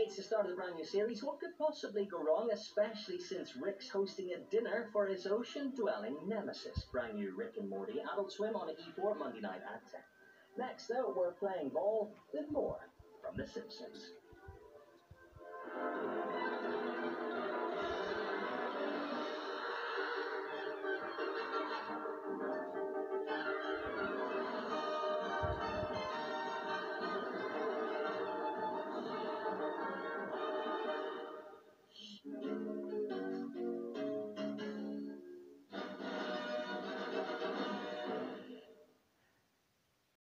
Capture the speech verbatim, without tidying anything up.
It's the start of the brand new series. What could possibly go wrong, especially since Rick's hosting a dinner for his ocean-dwelling nemesis? Brand new Rick and Morty Adult Swim on E four Monday night at ten. Next, though, we're playing ball with more from The Simpsons.